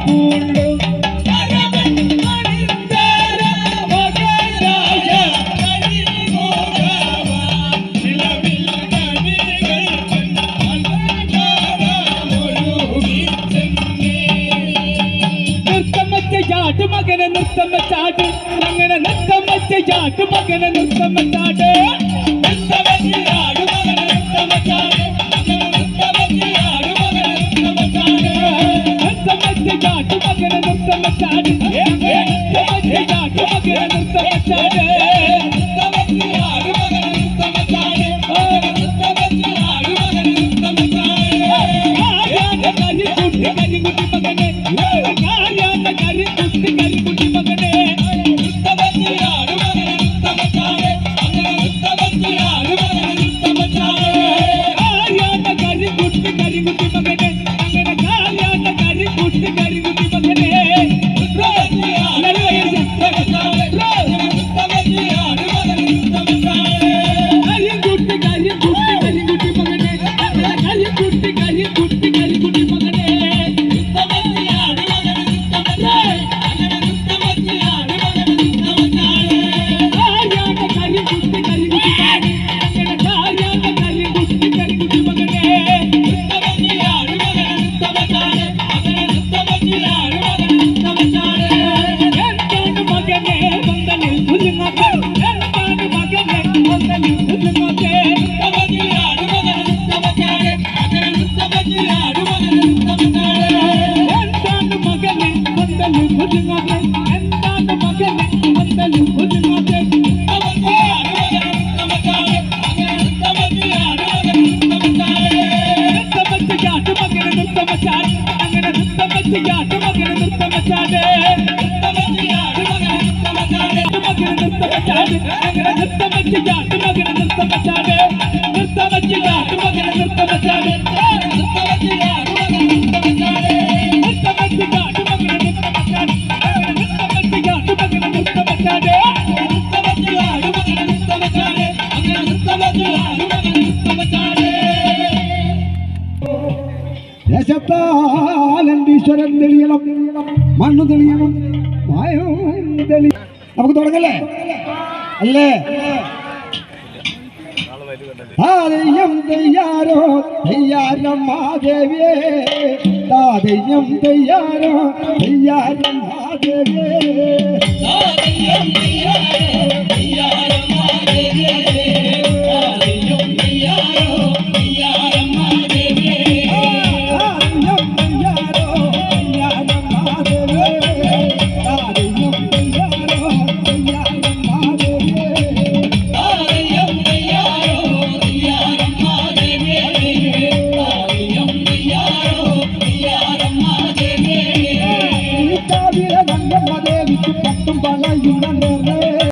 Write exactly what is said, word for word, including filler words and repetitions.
മകനെ നൃത്തം വെച്ചാട് അങ്ങനെ നൃത്തം വെച്ചാട്ട് മകനെ നൃത്തം വെച്ചാട് നൃത്തം വെച്ചാട് മകനെ നൃത്തം വെച്ചാട് നൃത്തം വെച്ചാട് മകനെ നൃത്തം വെച്ചാട് നൃത്തം വെച്ചാട്ട് മകനെ നൃത്തം വെച്ചാട് നൃത്തം വെച്ചാട്ട് മകനെ നൃത്തം വെച്ചാട് നൃത്തം വെച്ചാട് മകനെ നൃത്തം വെച്ചാട് നൃത്തം വെച്ചാട് മകനെ നൃത്തം വെച്ചാട് കരി കുട്ടി കരി കുട്ടി മകനെ കാര്യാന കരി കുട്ടി കരി കുട്ടി മകനെ നൃത്തം വെച്ചാട് മകനെ നൃത്തം വെച്ചാട് അങ്ങനെ നൃത്തം വെച്ചാട് മകനെ നൃത്തം വെച്ചാട് കാര്യാന കരി കുട്ടി കരി കുട്ടി മകനെ അങ്ങനെ കാര്യാന കരി കുട്ടി കരി കുട്ടി മകനെ നൃത്തം വെച്ചാട് നൃത്തം വെച്ചാട് നൃത്തം വെച്ചാട് മകനെ നൃത്തം വെച്ചാട് കരി കുട്ടി കരി കുട്ടി കരി കുട്ടി മകനെ അങ്ങനെ കരി കുട്ടി കരി കുട്ടി കരി കുട്ടി മകനെ നൃത്തം വെച്ചാട് മകനെ നൃത്തം വെച്ചാട് അങ്ങനെ നൃത്തം വെച്ചാട് മകനെ നൃത്തം വെച്ചാട് കാര്യാന കരി കുട്ടി കരി കുട്ടി മകനെ അങ്ങനെ കാര്യാന കരി കുട്ടി കരി കുട്ടി മകനെ നൃത്തം വെച്ചാട് മകനെ നൃത്തം വെച്ചാട് അങ്ങനെ നൃത്തം വെച്ചാട് മകനെ നൃത്തം വെച്ചാട് എന്താണ് മകനെ വന്ദനിൽ കുലുങ്ങാതെ എന്താണ് മകനെ വന്ദനിൽ കുലുങ്ങാതെ നൃത്തം വെച്ചാട് മകനെ നൃത്തം വെച്ചാട് അങ്ങനെ നൃത്തം വെച്ചാട് മകനെ നൃത്തം വെച്ചാട് എന്താണ് മകനെ വന്ദനിൽ കുലുങ്ങാതെ എന്താണ് മകനെ വന്ദനിൽ കുലുങ്ങാതെ നൃത്തം വെച്ചാട് മകനെ നൃത്തം വെച്ചാട് അങ്ങനെ നൃത്തം വെച്ചാട് മകനെ നൃത്തം വെച്ചാട് നൃത്തം വെച്ചാട് മകനെ നൃത്തം വെച്ചാട് അങ്ങനെ നൃത്തം വെച്ചാട് മകനെ നൃത്തം വെച്ചാട് നൃത്തം വെച്ചാട് മകനെ നൃത്തം വെച്ചാട് മകനെ നൃത്തം വെച്ചാട് അങ്ങനെ നൃത്തം വെച്ചാട് മകനെ നൃത്തം വെച്ചാട് നൃത്തം വെച്ചാട് മകനെ നൃത്തം വെച്ചാട് നൃത്തം വെച്ചാട് മകനെ നൃത്തം വെച്ചാട് നൃത്തം വെച്ചാട് മകനെ നൃത്തം വെച്ചാട് അങ്ങനെ നൃത്തം വെച്ചാട് മകനെ നൃത്തം വെച്ചാട് നൃത്തം വെച്ചാട് മകനെ നൃത്തം വെച്ചാട് അങ്ങനെ നൃത്തം വെച്ചാട് മകനെ നൃത്തം വെച്ചാട് ദേശത്താലീശ്വരൻ തെളിയണം, മണ്ണു തെളിയണം, മായവും തെളിയണം. നമുക്ക് തുടങ്ങല്ലേ? അല്ലേ? താതെയ്യം തെയ്യാരോ തെയ്യാരം മാദേവിയേ, താതെയ്യം തെയ്യാരോ തെയ്യാരം മാദേവിയേ, താതെയ്യം തെയ്യാരോ തെയ്യാരം മാദേവിയേ, താതെയ്യം തെയ്യാരോ തെയ്യാരം മാദേവിയേ, താതെയ്യം തെയ്യാരോ തെയ്യാരം മാദേവിയേ, താതെയ്യം തെയ്യാരോ തെയ്യാരം മാദേവിയേ, താതെയ്യം തെയ്യാരോ തെയ്യാരം മാദേവിയേ, താതെയ്യം തെയ്യാരോ തെയ്യാരം മാദേവിയേ. ഈ കാവിലെ ഗംഗമ്മ ദേവിക്ക് പട്ടും വളയും